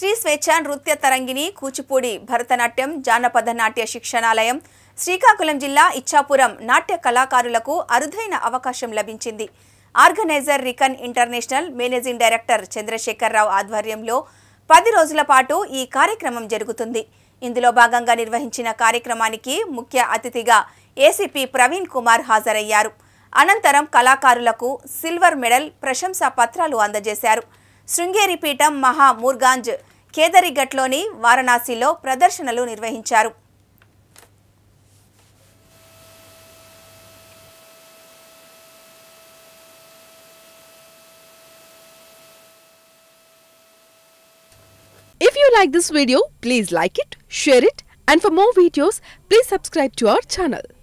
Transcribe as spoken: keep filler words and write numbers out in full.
శ్రీ స్వేచ్ఛ నృత్య తరంగిణి కూచిపూడి భరతనాట్యం జానపద నాట్య శిక్షణాలయం శ్రీకాకుళం జిల్లా ఇచ్చాపురం నాట్య కళాకారులకు అరుదైన అవకాశం లభించింది. ఆర్గనైజర్ రికన్ international managing director Chandrasekhar Rao ఆధ్వర్యంలో పది రోజుల పాటు ఈ కార్యక్రమం జరుగుతుంది. ఇందులో భాగంగా నిర్వహించిన కార్యక్రమానికి ముఖ్య అతిథిగా ఏసీపీ ప్రవీణ్ కుమార్ హాజరయ్యారు. అనంతరం కళాకారులకు సిల్వర్ మెడల్, ప్రశంసా పత్రాలు అందజేశారు. శృంగేరి పీఠం మహా మూర్గాంజ్ కేదరిఘట్లోని వారణాసిలో ప్రదర్శనలు నిర్వహించారు. If you like this video, please like it, share it, and for more videos, please subscribe to our channel.